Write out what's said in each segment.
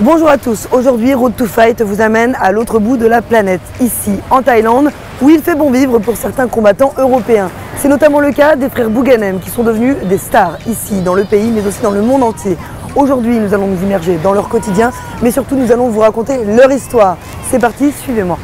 Bonjour à tous, aujourd'hui Road to Fight vous amène à l'autre bout de la planète, ici en Thaïlande, où il fait bon vivre pour certains combattants européens. C'est notamment le cas des frères Bouganem qui sont devenus des stars ici dans le pays mais aussi dans le monde entier. Aujourd'hui nous allons nous immerger dans leur quotidien mais surtout nous allons vous raconter leur histoire. C'est parti, suivez-moi.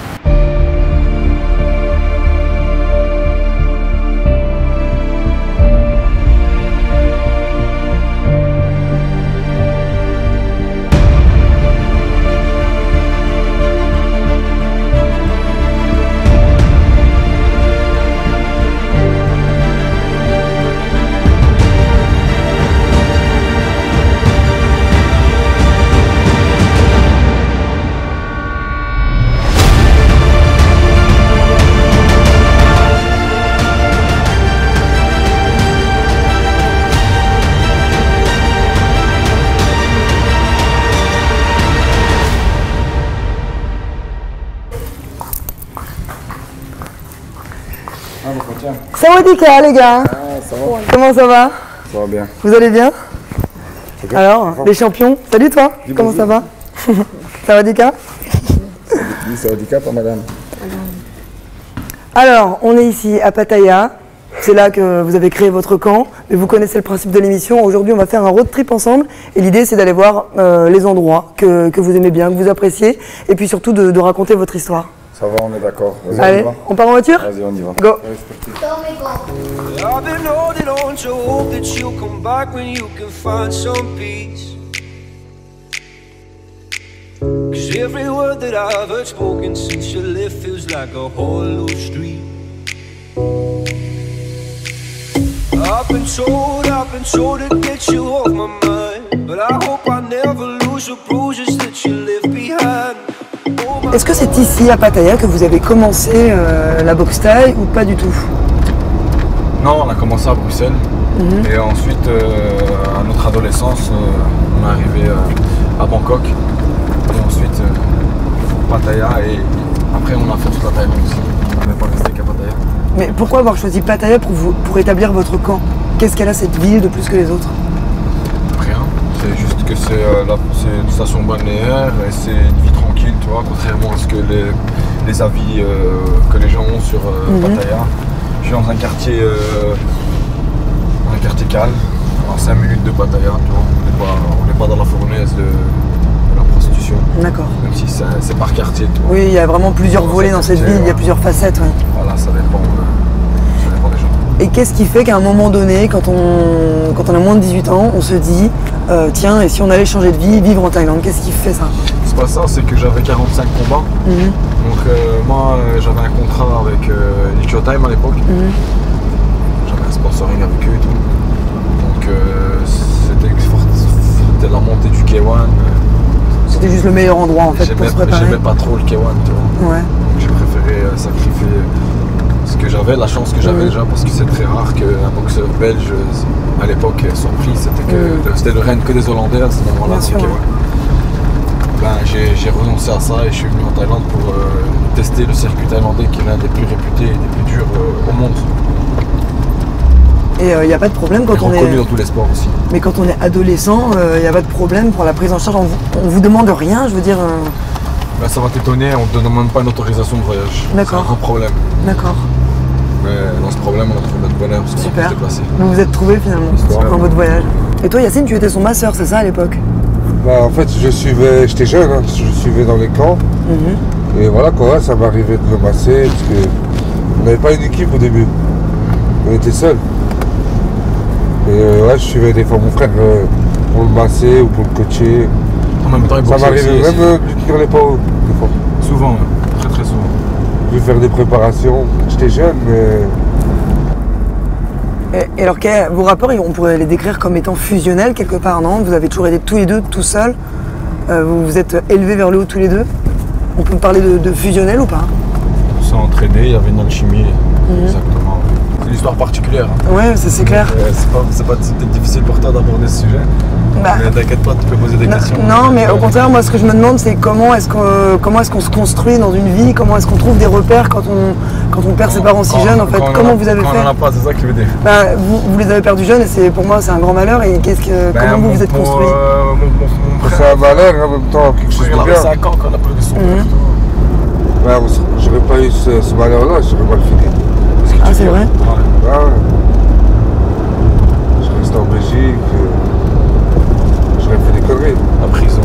Sawadika les gars, ça va. Comment ça va? Ça va bien. Vous allez bien? Okay. Alors, les champions, salut toi, comment ça va? Sawadika? Oui, Sawadika, pas madame. Alors, on est ici à Pattaya, c'est là que vous avez créé votre camp, mais vous connaissez le principe de l'émission. Aujourd'hui, on va faire un road trip ensemble et l'idée c'est d'aller voir les endroits que vous aimez bien, que vous appréciez et puis surtout de raconter votre histoire. Ça va, on est d'accord. Allez, on part en voiture? Vas-y, on y va. Go. I've been holding on to hope that you'll come back when you can find some peace. 'Cause every word that I've heard spoken since you left feels like a hollow street. I've been told to get you off my mind, but I hope I never lose the bruises that you left behind. Est-ce que c'est ici à Pattaya que vous avez commencé la boxe thaï ou pas du tout? Non, on a commencé à Bruxelles et ensuite à notre adolescence, on est arrivé à Bangkok et ensuite Pattaya et après on a fait toute la Thaïlande aussi. On n'est pas resté qu'à Pattaya. Mais pourquoi avoir choisi Pattaya pour établir votre camp? Qu'est-ce qu'elle a cette ville de plus que les autres? Rien, c'est juste que c'est une station balnéaire et c'est une vie tranquille, tu vois, contrairement à ce que les avis que les gens ont sur Pattaya. Je suis dans un quartier calme, à 5 minutes de Pattaya, tu vois. On n'est pas dans la fournaise de la prostitution. D'accord. Même si c'est par quartier, tu vois. Oui, il y a vraiment plusieurs volets dans cette ville, il y a plusieurs facettes. Oui. Voilà, ça dépend des gens. Et qu'est-ce qui fait qu'à un moment donné, quand on a moins de 18 ans, on se dit tiens, et si on allait changer de vie, vivre en Thaïlande, qu'est-ce qui fait ça? C'est pas ça, c'est que j'avais 45 combats. Donc moi j'avais un contrat avec Nicho Time à l'époque. J'avais un sponsoring avec eux et tout. Donc c'était la montée du K1. C'était juste le meilleur endroit en fait pour se préparer. J'aimais pas trop le K1, tu vois. Ouais. Donc j'ai préféré sacrifier ce que j'avais, la chance que j'avais déjà, parce que c'est très rare qu'un boxeur belge à l'époque, son prix c'était le règne que des Hollandais à ce moment-là. Ben, j'ai renoncé à ça et je suis venu en Thaïlande pour tester le circuit thaïlandais qui est l'un des plus réputés et des plus durs au monde. Et il n'y a pas de problème quand on est reconnu dans tous les sports aussi. Mais quand on est adolescent, il n'y a pas de problème pour la prise en charge. On vous demande rien, je veux dire. Ben, ça va t'étonner, on ne te demande même pas une autorisation de voyage. D'accord. C'est un grand problème. D'accord. Mais dans ce problème, on a trouvé notre bonheur parce qu'on a pu se déplacer. Vous vous êtes trouvé finalement dans votre voyage. Et toi, Yacine, tu étais son masseur, c'est ça à l'époque? Bah, en fait, j'étais jeune, hein, je suivais dans les camps. Et voilà quoi, ça m'arrivait de le masser parce qu'on n'avait pas une équipe au début. On était seuls. Et ouais, je suivais des fois mon frère pour le masser ou pour le coacher. En même temps, ça m'arrivait même de tenir les pas des fois. Souvent, très très souvent. Je vais faire des préparations. J'étais jeune, mais. Et alors, vos rapports, on pourrait les décrire comme étant fusionnels quelque part, non? Vous avez toujours été tous les deux, tout seuls. Vous vous êtes élevés vers le haut tous les deux. On peut parler de fusionnel ou pas? On s'est entraînés, il y avait une alchimie, exactement. une histoire particulière. Hein. Ouais, c'est clair. C'est peut-être difficile pour toi d'aborder ce sujet. Bah, mais t'inquiète pas, tu peux poser des questions. Non, mais au contraire, moi, ce que je me demande, c'est comment est-ce qu'on se construit dans une vie, comment est-ce qu'on trouve des repères quand on perd ses parents si jeunes, en fait. Comment vous avez fait? Quand on n'en a pas, c'est ça que je veux dire. Bah, vous les avez perdus jeunes et pour moi, c'est un grand malheur. Et comment vous vous êtes construit? C'est un malheur en même temps, quelque chose de bien. On avait 5 ans quand on a perdu son père. Ouais, j'aurais pas eu ce malheur-là, j'aurais mal fini. Ah, c'est vrai? Ouais. Je reste en Belgique, j'aurais fait des conneries. La prison.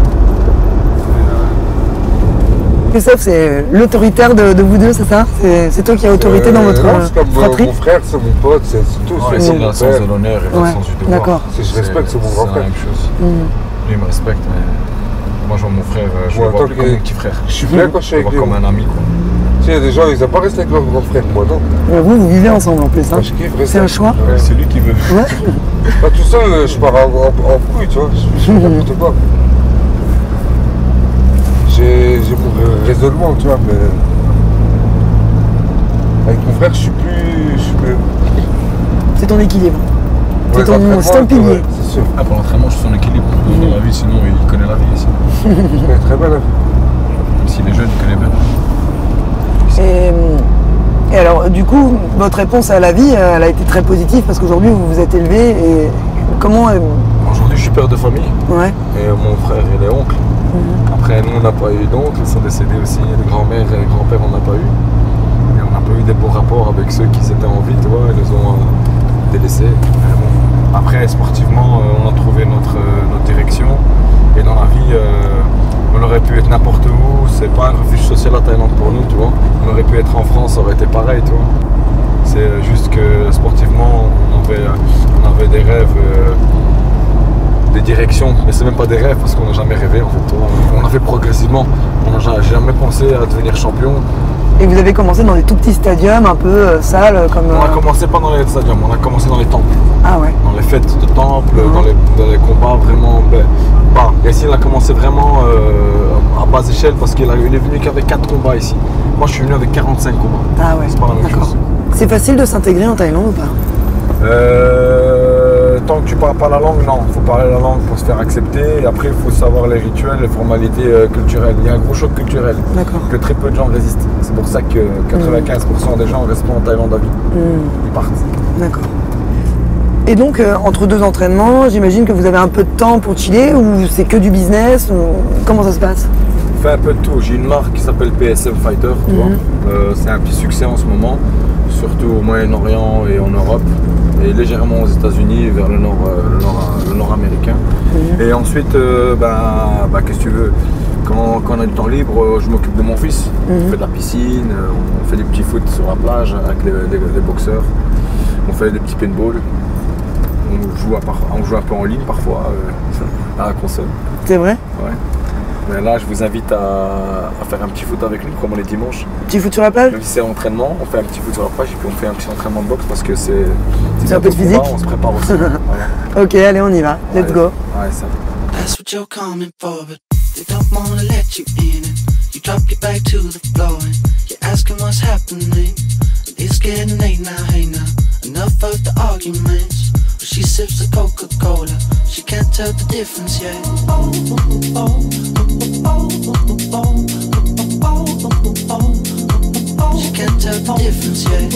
Christophe, c'est l'autoritaire de vous deux, c'est ça? C'est toi qui as autorité dans votre fratrie? Mon frère, c'est mon pote, c'est tout. Ouais, c'est le sens de l'honneur et le sens du devoir. D'accord. Si je respecte, c'est mon grand frère. C'est la même chose. Lui, il me respecte, mais moi, je vois mon frère, je le vois plus comme mon petit frère. Je suis frère quand je suis avec lui. Comme un ami, quoi. Tu sais, il y a des gens, ils n'aiment pas rester avec leur grand frère, moi non. Mais vous vivez ensemble en plus, hein? Je kiffe rester. C'est un choix? Ouais, c'est lui qui veut. Ouais. Pas tout seul, je pars en couille, tu vois, je fais n'importe quoi. J'ai mon raisonnement, tu vois, mais avec mon frère, je suis plus... C'est ton équilibre. Ouais, c'est ton pilier. Ouais, c'est sûr. Ah, pour l'entraînement, je suis son équilibre. Dans la vie, sinon, il connaît la vie ici. Je connais très bien la vie. Même s'il est jeune, il connaît bien. Et alors, du coup, votre réponse à la vie, elle a été très positive parce qu'aujourd'hui, vous vous êtes élevé et comment... Aujourd'hui, je suis père de famille. Ouais. Et mon frère, il est oncle. Après, nous, on n'a pas eu d'oncle, ils sont décédés aussi. Les grands-mères et les grands-pères, on n'a pas eu. Et on n'a pas eu des beaux rapports avec ceux qui étaient en vie, tu vois, ils nous ont délaissés. Bon. Après, sportivement, on a trouvé notre direction. Et dans la vie, on aurait pu être n'importe où. C'est pas un refuge social à Thaïlande pour nous, tu vois. On aurait pu être en France, ça aurait été pareil, tu vois. C'est juste que sportivement, on avait des rêves. Des directions, mais c'est même pas des rêves parce qu'on n'a jamais rêvé en fait. On a fait progressivement, on n'a jamais pensé à devenir champion. Et vous avez commencé dans des tout petits stadiums, un peu sales comme... On a commencé pas dans les stadiums, on a commencé dans les temples. Ah ouais. Dans les fêtes de temples, dans les combats vraiment bas. Et ici, il a commencé vraiment à basse échelle parce qu'il est venu qu'avec 4 combats ici. Moi, je suis venu avec 45 combats. Ah ouais. C'est pas la même chose. C'est facile de s'intégrer en Thaïlande ou pas? Tant que tu parles pas la langue, non. Il faut parler la langue pour se faire accepter. Et après, il faut savoir les rituels, les formalités culturelles. Il y a un gros choc culturel que très peu de gens résistent. C'est pour ça que 95% des gens restent pas en Thaïlande à vie. Ils partent. D'accord. Et donc, entre deux entraînements, j'imagine que vous avez un peu de temps pour chiller ou c'est que du business ou... Comment ça se passe? On fait un peu de tout. J'ai une marque qui s'appelle PSM Fighter. Tu vois. C'est un petit succès en ce moment, surtout au Moyen-Orient et en Europe. Et légèrement aux États-Unis, vers le nord américain. Et ensuite, qu'est-ce que tu veux, quand on a du temps libre, je m'occupe de mon fils. On fait de la piscine, on fait des petits foot sur la plage avec les boxeurs. On fait des petits paintball. On joue un peu en ligne parfois à la console. C'est vrai? Ouais. Mais là, je vous invite à faire un petit foot avec nous, comme on est dimanche. Petit foot sur la plage? Même si c'est entraînement, on fait un petit foot sur la plage et puis on fait un petit entraînement de boxe parce que c'est un peu de physique. On se prépare aussi. Voilà. Ok, allez, on y va. Let's go. Ouais, ça. That's what you're coming for, but they don't wanna let you in it. You drop your back to the floor and you're asking what's happening. It's getting late now, hey now. Enough of the arguments. She sips the Coca-Cola. She can't tell the difference yet. She can't tell the difference yet.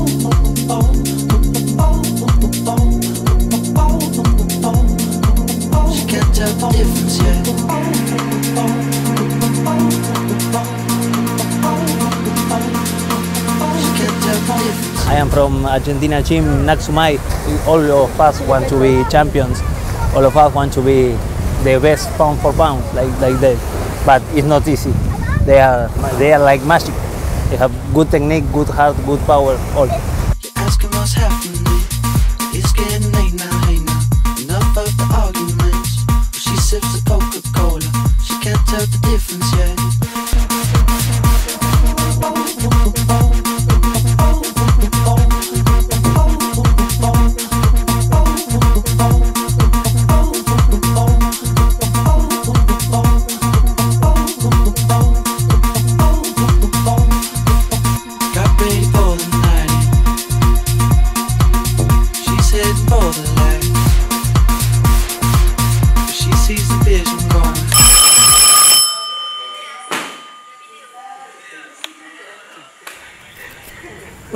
She can't tell the difference yet. She can't tell the difference. I am from Argentina team Naxumai. All of us want to be champions. All of us want to be the best pound for pound, like that. But it's not easy. They are like magic. They have good technique, good heart, good power, all. You're asking what's happening. It's getting late now, hey now. Enough of the arguments. She sips the Coca-Cola. She can't tell the difference yet. Got ready for the night.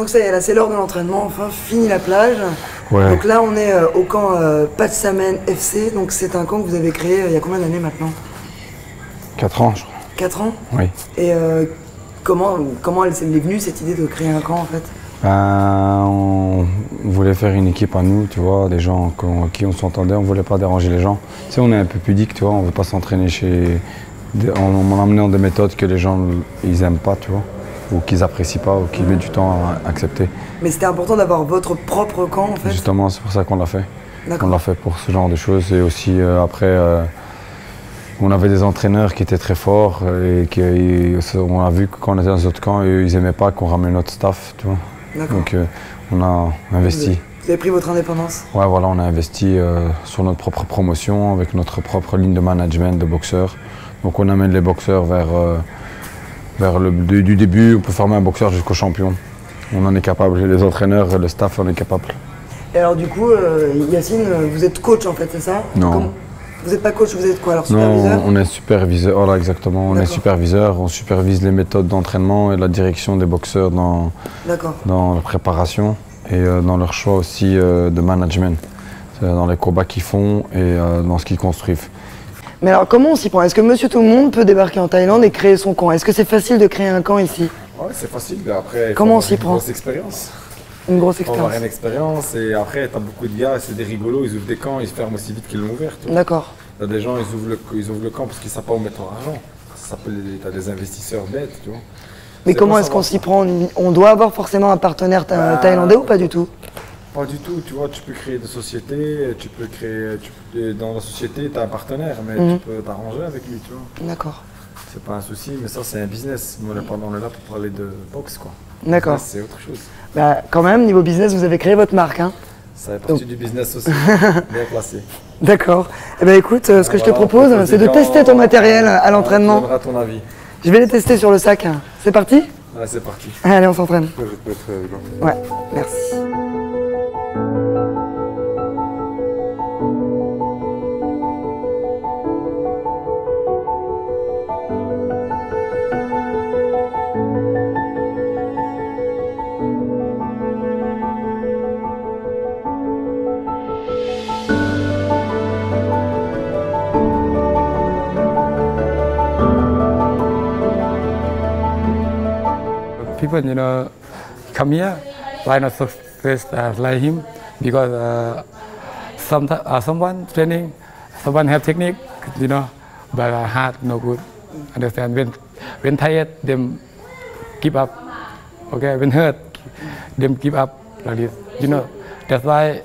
Donc ça y est, là c'est l'heure de l'entraînement, enfin fini la plage. Ouais. Donc là on est au camp Patsamen FC, donc c'est un camp que vous avez créé il y a combien d'années maintenant? 4 ans, je crois. 4 ans? Oui. Et comment elle s'est venue cette idée de créer un camp en fait? On voulait faire une équipe à nous, tu vois, des gens avec qui on s'entendait, on voulait pas déranger les gens. Tu sais, on est un peu pudique, tu vois, on veut pas s'entraîner en amenant des méthodes que les gens ils aiment pas, tu vois, ou qu'ils apprécient pas, ou qu'ils mettent du temps à accepter. Mais c'était important d'avoir votre propre camp en fait? Justement, c'est pour ça qu'on l'a fait. D'accord. On l'a fait pour ce genre de choses et aussi après. On avait des entraîneurs qui étaient très forts et on a vu que quand on était dans les autres camps, ils n'aimaient pas qu'on ramène notre staff, tu vois. Donc on a investi. Vous avez pris votre indépendance? Ouais, voilà, on a investi sur notre propre promotion, avec notre propre ligne de management de boxeurs. Donc on amène les boxeurs du début, on peut former un boxeur jusqu'au champion. On en est capable, les entraîneurs, le staff, on est capable. Et alors du coup, Yacine, vous êtes coach en fait, c'est ça? Non. Vous n'êtes pas coach, vous êtes quoi alors, superviseur? Non, on est superviseur, voilà exactement, on est superviseur, on supervise les méthodes d'entraînement et la direction des boxeurs dans la préparation et dans leur choix aussi de management, dans les combats qu'ils font et dans ce qu'ils construisent. Mais alors comment on s'y prend? Est-ce que Monsieur Tout-le-Monde peut débarquer en Thaïlande et créer son camp? Est-ce que c'est facile de créer un camp ici? Ouais, c'est facile, mais après, comment on s'y prend? Une grosse expérience. Une grosse Il faut avoir une expérience et après, t'as beaucoup de gars, c'est des rigolos, ils ouvrent des camps, ils se ferment aussi vite qu'ils l'ont ouvert. D'accord. T'as des gens, ils ouvrent le camp parce qu'ils ne savent pas où mettre leur argent. T'as des investisseurs bêtes, tu vois. Mais comment est-ce qu'on s'y prend? On doit avoir forcément un partenaire thaïlandais ou pas du tout? Pas du tout, tu vois, tu peux créer des sociétés, dans la société, tu as un partenaire, mais tu peux t'arranger avec lui, tu vois. D'accord. C'est pas un souci, mais ça c'est un business. Nous on est là pour parler de boxe, quoi. D'accord. C'est autre chose. Bah, quand même, niveau business, vous avez créé votre marque, hein? Ça fait partie du business aussi, bien placé. D'accord. Eh ben écoute, ce que je te propose, c'est de tester ton matériel à l'entraînement. Tu donneras ton avis. Je vais les tester sur le sac. C'est parti? Ouais, c'est parti. Allez, on s'entraîne. Je vais te mettre Ouais, merci. People, come here, why not success like him? Because someone training, someone have technique, but heart no good. Understand? When tired, them give up. Okay, when hurt, them give up like this. That's why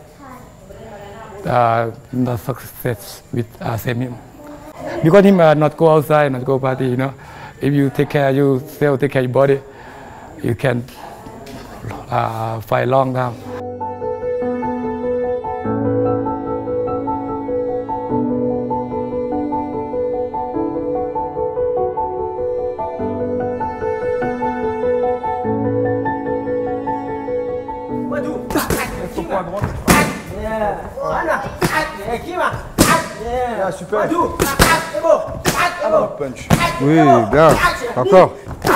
not success with same him. Because him not go outside, not go party. If you take care yourself, take care your body, you can fight long time. Super. Punch. Oui, bien. Encore.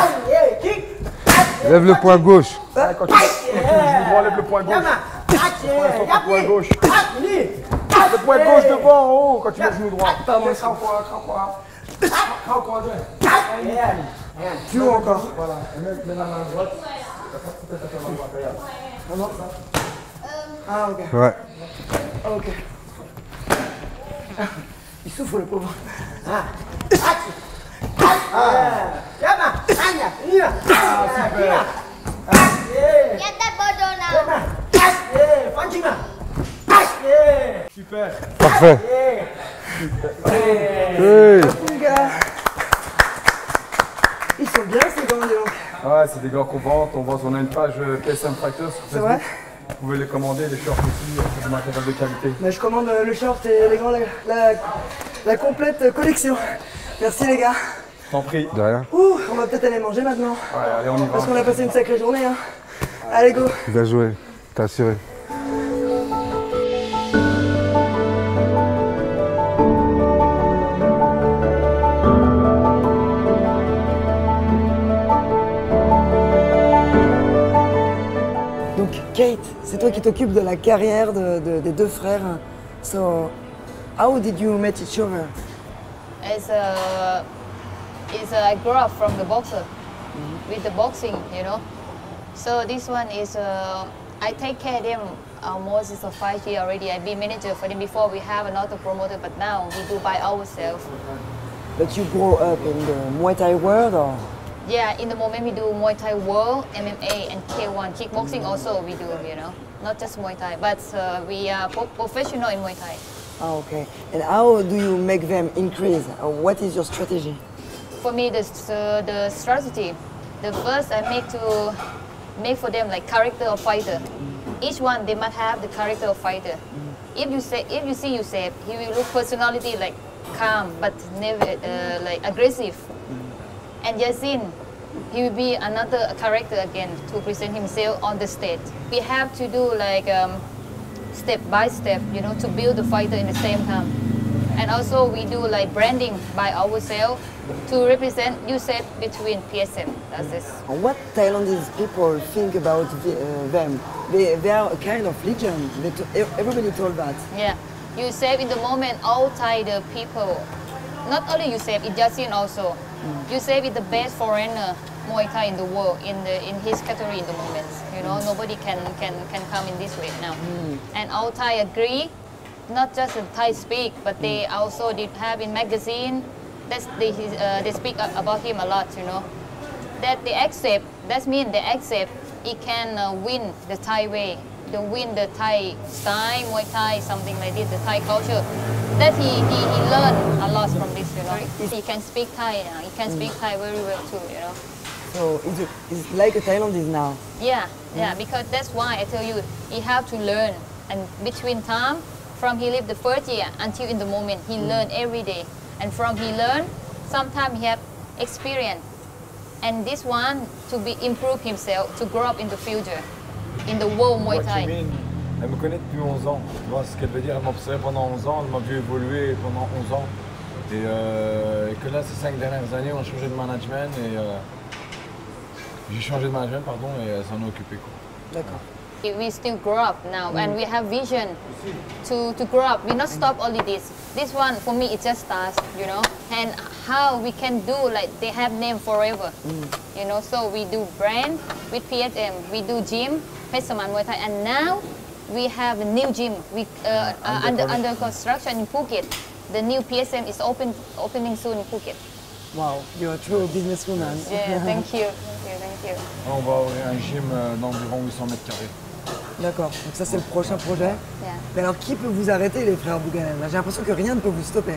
Lève le poing gauche. Quand tu droit, lève le poing gauche. Le poing gauche. Le poing gauche devant, en haut, quand tu mets le genou droit. Plus haut encore. Voilà. Mets la main droite. Ah, ok. Ouais. Ok. Il souffre le pauvre. Super. Parfait. Hey. Ils sont bien ces gants, dis donc. Ouais, c'est des gants qu'on vend. On a une page PSM Factors sur C'est vrai? Facebook. Vous pouvez les commander, les shorts aussi, c'est du matériel de qualité. Mais je commande le short et les gants, la complète collection. Merci les gars. T'en prie. De rien. Ouh, on va peut-être aller manger maintenant. Ouais, allez, on y va. Parce qu'on a passé une sacrée journée. Hein. Allez, go. Bien joué. T'as assuré. Kate, c'est toi qui t'occupes de la carrière des deux frères. So, how did you meet each other? I grew up from the boxer with the boxing, you know. So this one is I take care of him almost 5 years already. I've been manager for him before. We have another promoter, but now we do by ourselves. But you grew up in the Muay Thai world, or? Yeah, in the moment we do Muay Thai World, MMA, and K1 kickboxing also we do, you know, not just Muay Thai, but we are professional in Muay Thai. Ah, okay. And how do you make them increase? What is your strategy? For me, the strategy, the first I make for them like character of fighter. Each one they must have the character of fighter. If you see Yusef, he will look personality like calm but never like aggressive. And Yasin, he will be another character again to present himself on the stage. We have to do like step by step, you know, to build the fighter in the same time. And also we do like branding by ourselves to represent Yusef between PSM. That's it. What Thailandese people think about them? They are a kind of legend. Everybody told that. Yeah, Yusef in the moment, all Thai the people, not only Yusef, it's Yasin also. Yusef is the best foreigner Muay Thai in the world in his category in the moment. You know, nobody can come in this way now. And all Thai agree. Not just the Thai speak, but they also did have in magazine. They speak about him a lot, you know. That they accept. That means they accept he can win the Thai way, to win the Thai style, Muay Thai, something like this, the Thai culture. That he learned a lot from this, you know. He can speak Thai now. He can speak Thai very well too, you know. So it's like a Thailandese now. Yeah, yeah, because that's why I tell you, he have to learn. And between time, from he lived the first year until in the moment, he learned every day. And from he learned, sometimes he have experience. And this one to be improve himself, to grow up in the future, in the world Muay Thai. Elle me connaît depuis 11 ans. Tu vois ce qu'elle veut dire? Elle m'a observé pendant 11 ans, elle m'a vu évoluer pendant 11 ans. Et que là, ces 5 dernières années, on a changé de management et j'ai changé de management, pardon, et elle s'en est occupée. D'accord. We still grow up now and we have vision to grow up. We not stop only this. This one for me it just starts, you know. And how we can do like they have name forever, you know. So we do brand with PSM, we do gym, Pesaman Muay Thai, and now we have a new gym. We under construction in Phuket. The new PSM is opening soon in Phuket. Wow, you're a true businesswoman. Yeah, thank you, thank you. On va ouvrir un gym d'environ 800 mètres carrés. D'accord, donc ça c'est le prochain projet. Yeah. Mais alors qui peut vous arrêter les frères Bouganem? J'ai l'impression que rien ne peut vous stopper.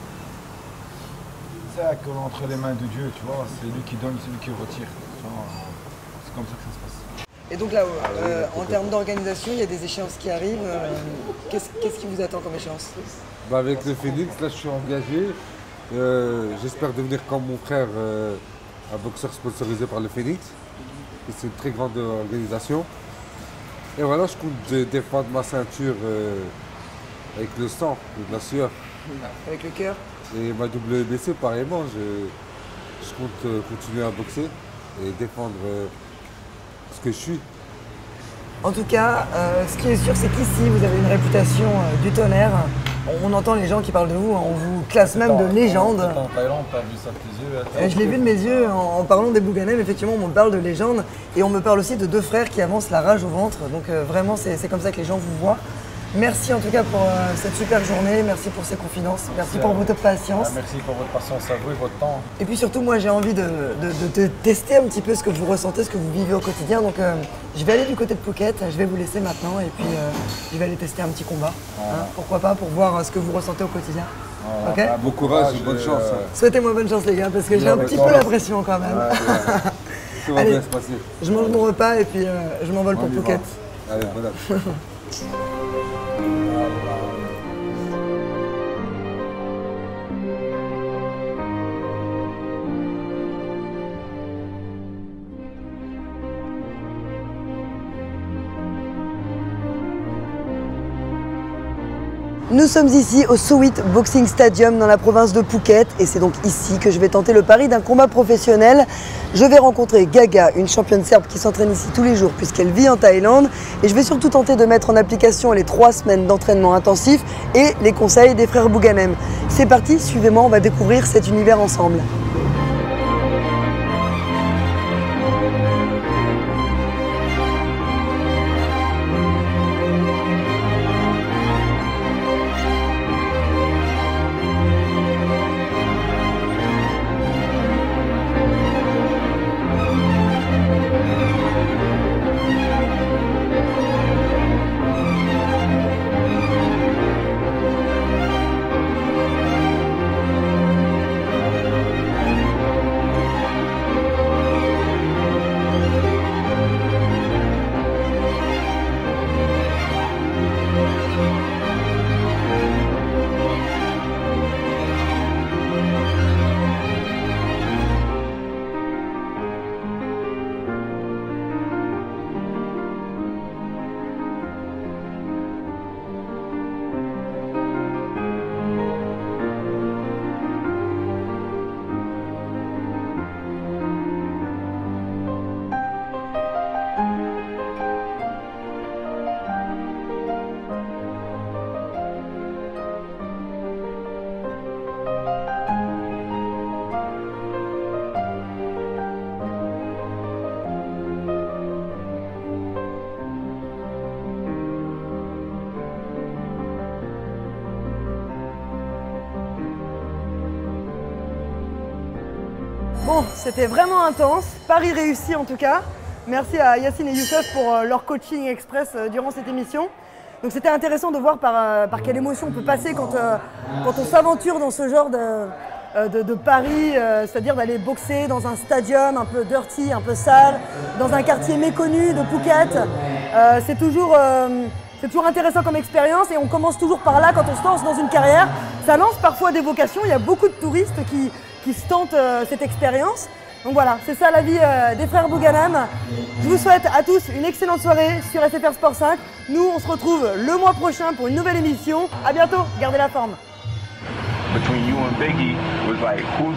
C'est entre les mains de Dieu, tu vois, c'est lui qui donne, c'est lui qui retire. C'est comme ça que ça se passe. Et donc là, en termes d'organisation, il y a des échéances qui arrivent. Qu'est-ce qui vous attend comme échéance? Bah avec le Phoenix, là je suis engagé. J'espère devenir comme mon frère, un boxeur sponsorisé par le Phoenix. C'est une très grande organisation. Et voilà, je compte défendre ma ceinture avec le sang, la sueur. Avec le cœur? Et ma WBC, pareillement, je compte continuer à boxer et défendre ce que je suis. En tout cas, ce qui est sûr, c'est qu'ici, vous avez une réputation du tonnerre. On entend les gens qui parlent de vous, on vous classe même de légende. En Thaïlande, t'as vu ça de tes yeux? Je l'ai vu de mes yeux en parlant des Bouganem, effectivement, on me parle de légende et on me parle aussi de deux frères qui avancent la rage au ventre. Donc vraiment, c'est comme ça que les gens vous voient. Merci en tout cas pour cette super journée, merci pour ces confidences, merci pour votre patience. Merci pour votre patience à vous et votre temps. Et puis surtout, moi j'ai envie de tester un petit peu ce que vous ressentez, ce que vous vivez au quotidien. Donc je vais aller du côté de Phuket, je vais vous laisser maintenant et puis je vais aller tester un petit combat. Hein, pourquoi pas, pour voir ce que vous ressentez au quotidien. Ok, Bon courage et bonne chance. Souhaitez-moi bonne chance les gars, parce que j'ai un petit peu la pression quand même. Tout va Allez, bien se passer. Je mange mon repas et puis je m'envole pour Phuket. Allez, voilà. Nous sommes ici au Suwit Boxing Stadium dans la province de Phuket et c'est donc ici que je vais tenter le pari d'un combat professionnel. Je vais rencontrer Gaga, une championne serbe qui s'entraîne ici tous les jours puisqu'elle vit en Thaïlande et je vais surtout tenter de mettre en application les 3 semaines d'entraînement intensif et les conseils des frères Bouganem. C'est parti, suivez-moi, on va découvrir cet univers ensemble. Bon, c'était vraiment intense, pari réussi en tout cas. Merci à Yacine et Youssef pour leur coaching express durant cette émission. Donc c'était intéressant de voir par quelle émotion on peut passer quand on s'aventure dans ce genre de pari, c'est-à-dire d'aller boxer dans un stadium un peu dirty, un peu sale, dans un quartier méconnu de Phuket. C'est toujours intéressant comme expérience et on commence toujours par là quand on se lance dans une carrière. Ça lance parfois des vocations, il y a beaucoup de touristes qui se tentent cette expérience. Donc voilà, c'est ça la vie des frères Bouganem. Je vous souhaite à tous une excellente soirée sur SFR Sport 5. Nous, on se retrouve le mois prochain pour une nouvelle émission. À bientôt, gardez la forme. Between you and Biggie was like who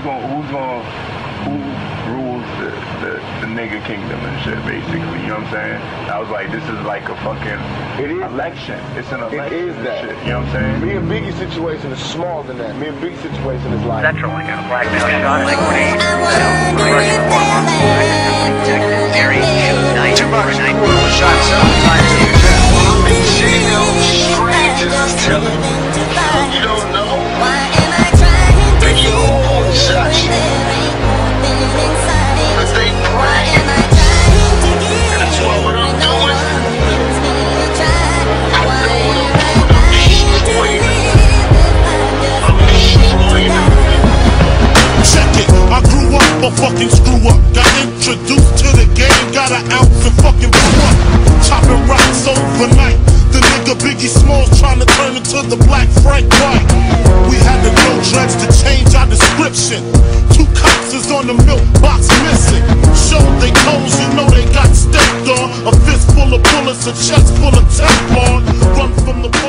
rules the nigga kingdom and shit, basically, you know what I'm saying? I was like, this is like a fucking election. It's an election. It is that. Shit, you know what I'm saying? Me and Biggie's situation is smaller than that. Me and Biggie's situation is like Central, I got a blackmail shot, like when he Russian war very nice. 2 bucks, shots outside the you don't know. Biggie all shots. But they pray. And that's what I'm doing. I know what I'm destroying. I'm destroying. Check it, I grew up a fucking screw up. Got introduced to the game, got an ounce of fucking blew up. Chopping rocks overnight. The nigga Biggie Smalls trying to turn into the Black Frank White. We had to grow dreads to change our description. 2 cops is on the milk box missing. Show they clothes, you know they got stepped on. A fist full of bullets, a chest full of Teflon. Run from the